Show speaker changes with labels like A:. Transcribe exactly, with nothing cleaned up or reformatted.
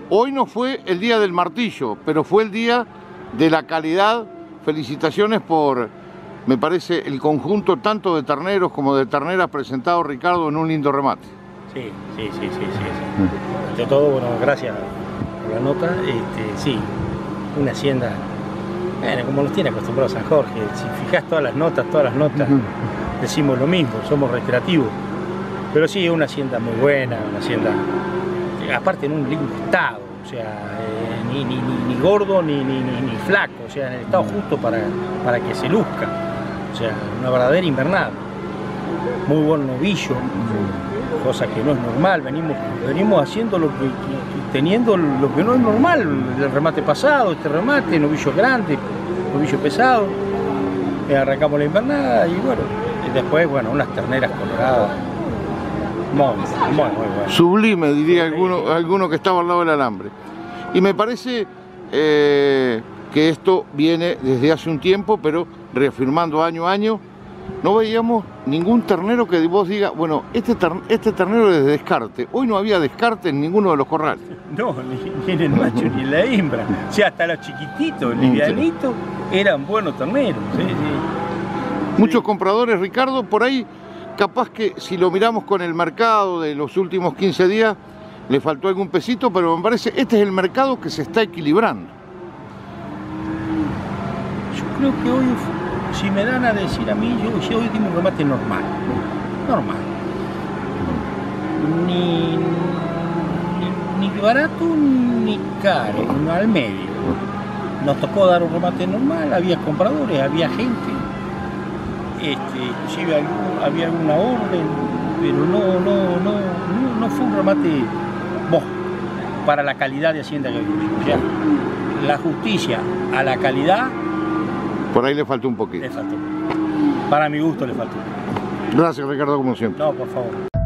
A: Hoy no fue el día del martillo, pero fue el día de la calidad. Felicitaciones por, me parece, el conjunto tanto de terneros como de terneras presentado Ricardo en un lindo remate.
B: Sí, sí, sí, sí, sí. sí. Ante todo, bueno, gracias por la nota. Este, sí, una hacienda, bueno, como nos tiene acostumbrado San Jorge. Si fijás todas las notas, todas las notas, uh-huh. decimos lo mismo, somos recreativos. Pero sí, es una hacienda muy buena, una hacienda, aparte en un lindo estado, o sea, eh, ni, ni, ni, ni gordo ni, ni, ni, ni flaco, o sea, en el estado justo para, para que se luzca, o sea, una verdadera invernada. Muy buen novillo, cosa que no es normal, venimos, venimos haciendo lo que, teniendo lo que no es normal, el remate pasado, este remate, novillo grande, novillo pesado, eh, arrancamos la invernada y bueno, y después, bueno, unas terneras coloradas. Muy, muy, muy bueno.
A: Sublime, diría alguno, alguno que estaba al lado del alambre. Y me parece eh, que esto viene desde hace un tiempo, pero reafirmando año a año. No veíamos ningún ternero que vos diga, bueno, este, ter este ternero es de descarte. Hoy no había descarte en ninguno de los corrales.
B: No, ni, ni en el macho ni en la hembra. O sea, hasta los chiquititos, livianitos, eran buenos terneros. ¿sí? Sí.
A: Muchos
B: sí.
A: compradores, Ricardo, por ahí. Capaz que si lo miramos con el mercado de los últimos quince días, le faltó algún pesito, pero me parece este es el mercado que se está equilibrando.
B: Yo creo que hoy, si me dan a decir a mí, yo, yo hoy dimos un remate normal. Normal. Ni, ni, ni barato ni caro, al medio. Nos tocó dar un remate normal, había compradores, había gente. Este, inclusive había alguna orden, pero no, no, no, no, no fue un remate boh, para la calidad de hacienda que vimos. O sea, la justicia a la calidad.
A: Por ahí le faltó un poquito.
B: Le faltó. Para mi gusto le faltó.
A: Gracias, Ricardo, como siempre.
B: No, por favor.